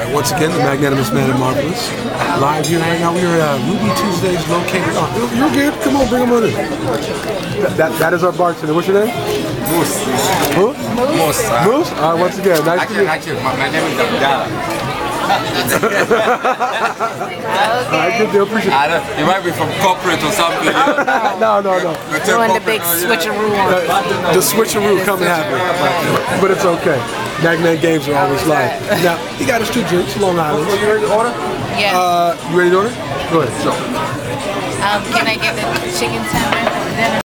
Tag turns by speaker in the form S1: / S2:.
S1: Alright, once again, the Magnanimous Man and Marvelous. Live here right now. We are at Ruby Tuesdays located. Oh, you're good. Come on, bring them on in. That is our bartender. What's your name?
S2: Moose.
S1: Who?
S2: Moose.
S1: Moose? Alright, once again, nice to meet you.
S2: Actually, my name is Abdallah.
S1: Alright, good deal. Appreciate it.
S2: You might be from corporate or something.
S1: No.
S3: Doing the big switcheroo on.
S1: The switcheroo coming happen. But it's okay. Magnan games are always live. Now, he got his 2 drinks, Long Island.
S2: You ready to order?
S3: Yeah.
S1: You ready to order? Go ahead.
S3: Can I get the chicken sandwich?